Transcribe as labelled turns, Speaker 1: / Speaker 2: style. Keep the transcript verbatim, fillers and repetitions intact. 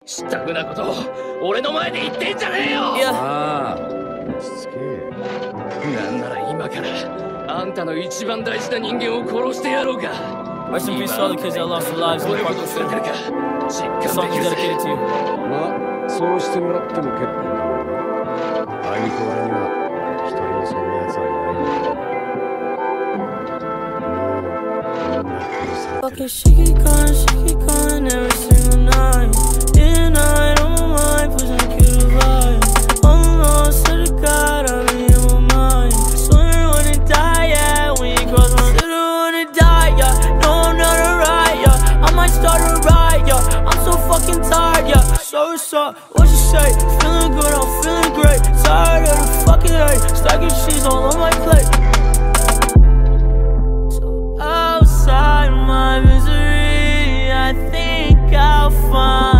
Speaker 1: 知ったふなことを俺の前で言ってんじゃねえよ。ああ、落ち着け。なんなら今からあんたの一番大事な人間を殺してやろうか。
Speaker 2: Rest in peace to all the kids that lost their lives in the park. This song is dedicated to you.
Speaker 3: まあ、そうしてもらっても結構だろうな。あいにく俺には一人もそんな奴はいないんだ。
Speaker 2: Fucking she keep calling, she keep calling every single night. Day and night on my mind, pushing a kid to vibe. I'm lost to the God, I'm in my mind. Swear I wanna die, yeah. When you cross my city, I wanna die, yeah. No, I'm not alright, yeah. I might start a riot, yeah. I'm so fucking tired, yeah. So what's up? What you say? Feeling good, I'm feeling great. Tired of the fucking hate. Stacking cheese all on my plate. So outside my misery, I think I'll find